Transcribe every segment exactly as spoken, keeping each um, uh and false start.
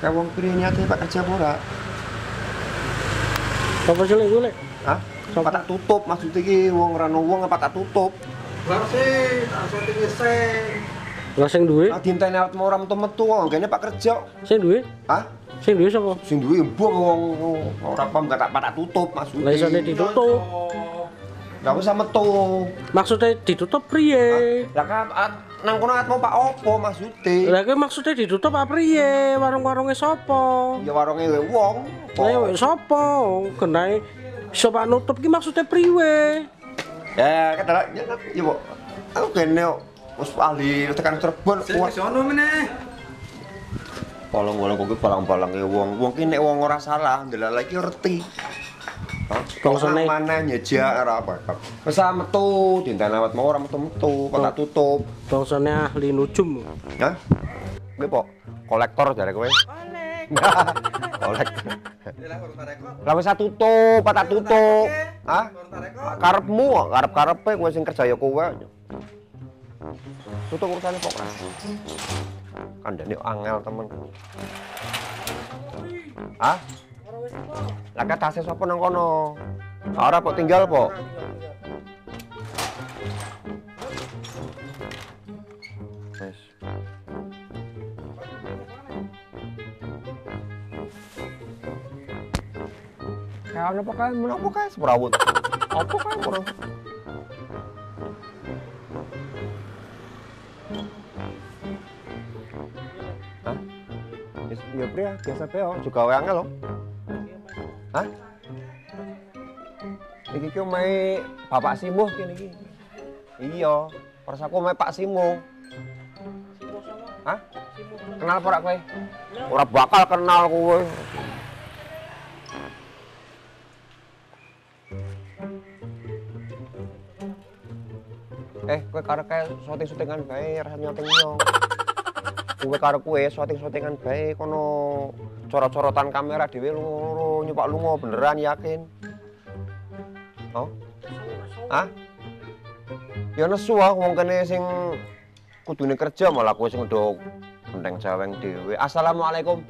kayak wong priye niate Pak kerja apa ora? Apa sih iku, Lek? Hah? Apa tak tutup maksud iki wong ora ono wong apa tak tutup? Lah sih, tak setting sing. Lah sing duwe? Ah dinteni awet mau ora metu-metu wong gene Pak kerja. Sing duwe? Hah? Sing duwe sapa? Sing duwe mbok wong ora paham gak tak tak tutup maksud. Lah isone ditutup. Lah wis metu. Maksudnya ditutup priye? Lah kan nang kono mau Pak opo maksude? Lah kuwi maksudnya ditutup apa priye? Warung-warunge sapa? Ya warunge wong. Lah ya sapa? Genahe iso Pak nutup ki maksudnya priwe? Ya kadang ya ya Pak. Aku kene wis ahli tekan Cirebon. Sing sono meneh. Polong-polong kuwi balang-balange wong. Wong ki nek wong ora salah ndelok lagi ngerti. Bangsane mana nyejak ora apa. Wis metu dinten awet mau ora metu-metu, kok tak tutup. bangsane ahli nujum. Hah? Kuwi Pak, kolektor jare kowe. Kolek. Kolektor. Lah wis tutup, tak tutup. Hah? Karepmu, karep-karepe kowe sing kerja ya kowe. Tutup urusane Pak. Kandhane angel temen. Hah? Lah ka tase sapa nang kono? Ora kok tinggal, Pak. Wes. Kayak apa kae, menapa kae seprawut. Apa kae ora? Hah? Wis ya pria, biasa pe juga wae angel lho. Hah? Iki ki omahe Bapak Simuh kene iki. Iya, persaku omahe Pak Simuh. Hah? Kenal apa ora kowe? Ora bakal kenal kowe. Eh, kowe karo kae syuting-syutingan bae rasane nyoteng-nyong. Kowe karo kowe syuting-syutingan bae kono corot-corotan kamera dhewe loro nyupak lunga beneran yakin. Oh? Hah? Ya nesu ah wong kene sing kudune kerja malah kowe sing udah menteng jaweng dhewe. Assalamualaikum.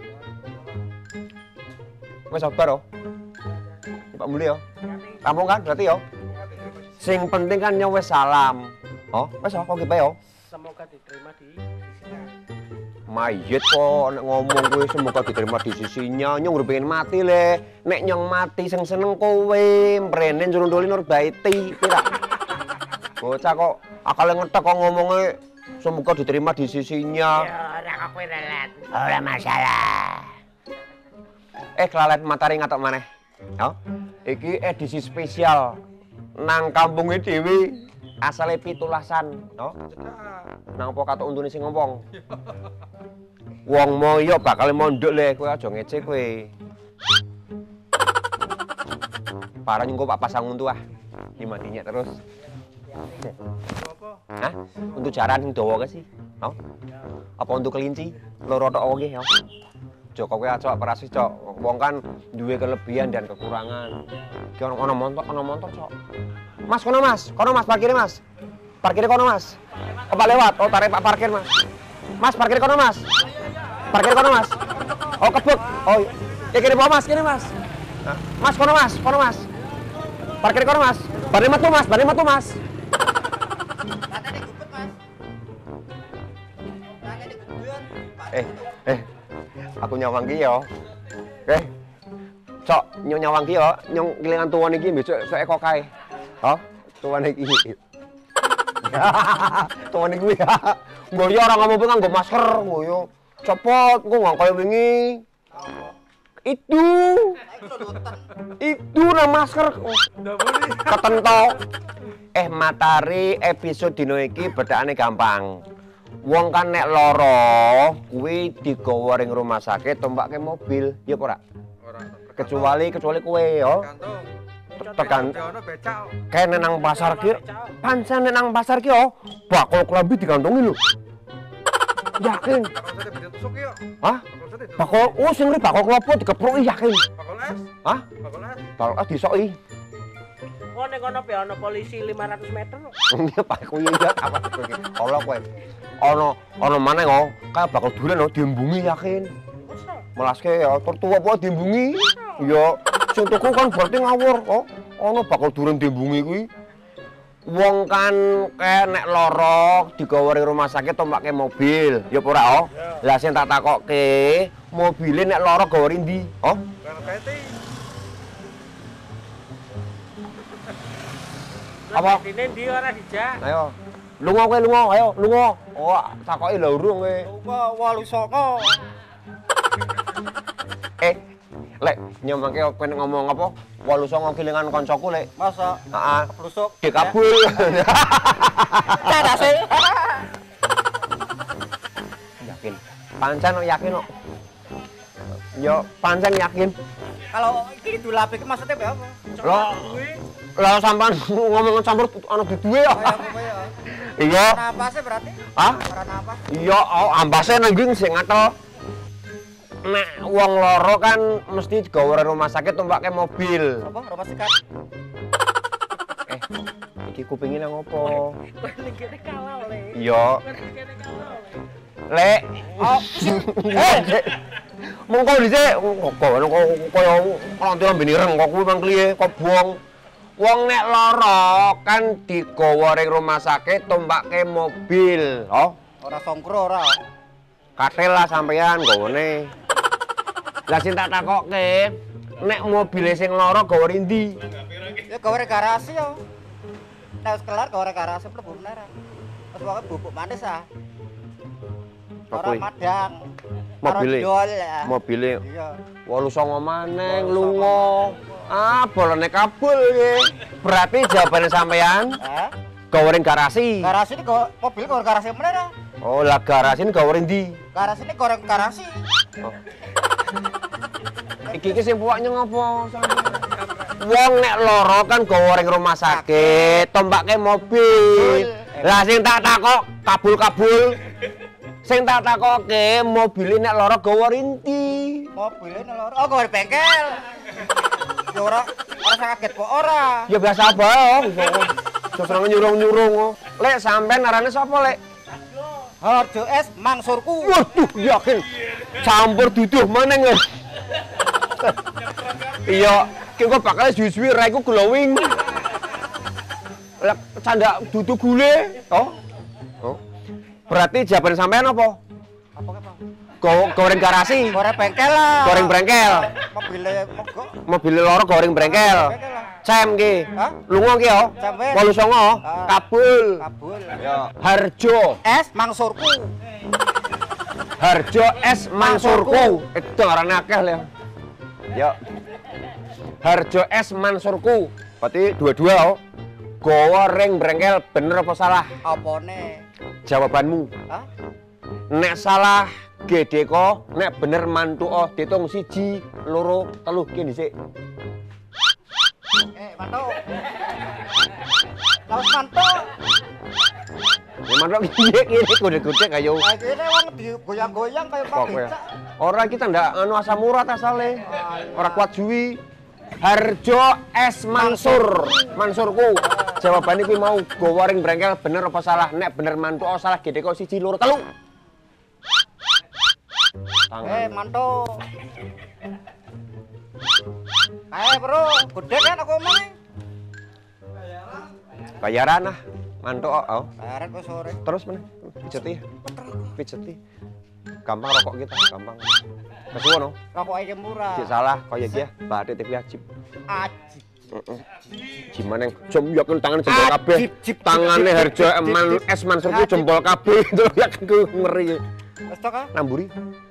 Wes sabar oh. Pak Muli yo. Kamu kan berarti yo. Sing penting kan wis salam. Oh, wes kok ki yo. Semoga diterima di Mayit kok nek ngomong kowe semoga diterima di sisinya. Nyong pengen mati le. Nek nyong mati sing seneng kowe, mrene njurunduli Nur Baiti, pira? Bocah kok akale ngetek kok ngomongnya semoga diterima di sisinya. Ya ora kok kowe lelet. Ora masalah. Eh kelalet matahari ngatok maneh. Yo. Iki edisi spesial nang kampunge dhewe. Asale pitulasan, no? Nang apa katok untune sing ngomong. Wong moyo bakal mondok le, kowe aja ngece kowe. Parah nyengko Pak pasang untu ah. Dimatinya terus. Hah? Untuk jaran sing dawa ke sih? No? Apa untuk kelinci? Loro tok wae ya. Joko kowe aja perasi, Cok. Wong kan duwe kelebihan dan kekurangan. Ki ono ono montor, ono montor, Cok. Mas, kono Mas, kono Mas, parkirnya Mas. Parkirnya kono Mas. Apa lewat? Oh, tarik Pak parkir Mas. Mas, parkir kono Mas. Parkir kono Mas. Oh, kebuk. Oh, ya kiri bawah Mas, kiri Mas. Nah. Mas, kono Mas, kono Mas. Parkir kono Mas. Bane metu Mas, bane metu Mas. Eh, eh. Aku nyawang ki yo. Oke. Cok, nyong nyawang ki yo, nyong kelingan tuwa niki besok sok kok kae. Hah? Tuan iki. Tuan iki ya. Nggo yo ora ngomong nganggo masker, nggo yo. Cepot, nggo nggak kaya wingi. Itu. Itu na masker. Ketentok. Eh Matahari episode dino iki bedakane gampang. Wong kan nek loro kuwi digawa ring rumah sakit tombake mobil, ya apa ora? Ora. Kecuali kecuali kowe yo. Tekan kene nang pasar ki pancen nang pasar ki yo bakul klambi digantongi lho. Yakin? Hah? Bakul oh sing ngri bakul klopo digepruki yakin. Bakul es? Hah? Bakul es. Bakul es disoki. Oh nek kono pe ana polisi lima ratus meter. Iya Pak kowe ya apa kowe iki? Ala kowe. Ana ana maneh kok kaya bakul duren diembungi yakin. melaske ya tertua apa dimbungi. Ya sing tuku kan berarti ngawur kok. Ono bakal durung dimbungi kuwi. Wong kan kayak nek loro digawa ring rumah sakit tombake mobil. Ya ora oh. Lah sing tak takokke, mobile nek loro gawa ring ndi? Oh? Apa? Ini ndi ora dijak. Ayo. Lunga kowe lunga, ayo lunga. Oh, takoki lha urung kowe. Lunga wolu songo. Eh, Lek, nyamangke kowe ngomong apa? wolu songo kilingan koncoku, Lek. Masa? Heeh. Kelusuk. Dikabul. Cadase. Yakin. Pancen kok yakin kok. Yo, pancen yakin. Kalau iki dulape iki maksudnya apa? Loh. Lah sampean ngomong campur ana duwe ya. Iya. Napasnya berarti? Hah? Ora napas. Iya, oh, ambase nang ndi sing ngatel. Nek wong loro kan mesti digawa rumah sakit tumpake mobil. Apa? Rumah sikat. Eh, iki kupingin nang opo? Kowe ning kene kalah, Le. Iya. Kowe ning kene kalah, Le. Lek. Oh. Eh. Mongko dhisik kok koyo koyo nganti lambene ireng kok kuwi mang kliye kok buang. Wong nek lara kan digawa ring rumah sakit tumpake mobil. Oh, Ora songkro ora. katel lah sampean gawane. Lah sing tak takokke, nek mobile sing lara gawa ring ndi? Ya gawe garasi yo. Nek wis kelar gawe garasi mlebu meneh. Terus pokoke bubuk manis ah. Ora Apa? madang. Mobile. Karo dol, ya. Mobile Iya. wolu songo maneng lunga. Ah, bolone kabul iki. Berarti jawabane sampean Hah? gawe ring garasi. Garasi ini gawe mobil gawe garasi meneh dah. Oh, lah garasi ini gawe ring ndi? Garasi ini goreng garasi. Oh. Iki iki sing puwaknya ngopo sampean? Wong nek lara kan gawa ring rumah sakit, tombake mobil. Lah sing tak takok kabul-kabul. Sing tak takokke mobil nek lara gawa ring ndi? Mobilnya loro. Oh gawe bengkel. Ya ora ora kaget kok ora. Ya biasa bae, oh. Terus nyurung-nyurung. Oh. Lek sampean arane sapa, Lek? Harjo es mangsurku. Waduh, yakin. Campur duduh maneng, Lek. Iya, ki kok bakal suwi-suwi ra iku glowing. Lek canda dudu gule, oh. Oh. Berarti jawaban sampean apa? Apa ke, Pak? Go goreng garasi, Goreng bengkel lah. goreng brengkel. Mobilnya mogok. Mobil loro goreng brengkel. Bengkel lah. Cem ki. Hah? Lunga ki yo. Cem wis. wolu songo. Ah. Kabul. Kabul. Ya, Harjo. Es mangsurku. Harjo es Mansurku. Itu arane akeh ya. Ya. Harjo es Mansurku. Berarti dua-dua oh. Goreng brengkel bener apa salah? Apane? Jawabanmu. Hah? Nek salah gede ko, nek bener mantu oh ditung siji, loro, telu ki dhisik. Eh, mantu. Lawas mantu. Ya mantu piye kene gede-gede kayu. Nah, ini wong digoyang-goyang kayak Pak Kok kowe. Becak. Ora kita ndak anu asam urat asale. Ora kuat juwi. Harjo es Mansur. Mansurku. Jawabane kuwi mau gawa ring brengkel bener apa salah? Nek bener mantu oh salah gede kok siji loro telu. Eh, mantu. Eh, bro, gede kan aku omong. Bayaran ah. Mantu oh. oh. Bayaran kok sore. Terus meneh. Pijeti. Pijeti. Gampang rokok kita, gampang. Kesuwun no. Rokok aja murah. Sik salah kaya iki ya, Mbak T V ajib. Ajib. Heeh. Gimana jom yakin tangan jempol kabeh. Tangane Harjo Eman Es Mansurku jempol kabeh. Itu yakin ku ngeri. Wes tok ah. Namburi.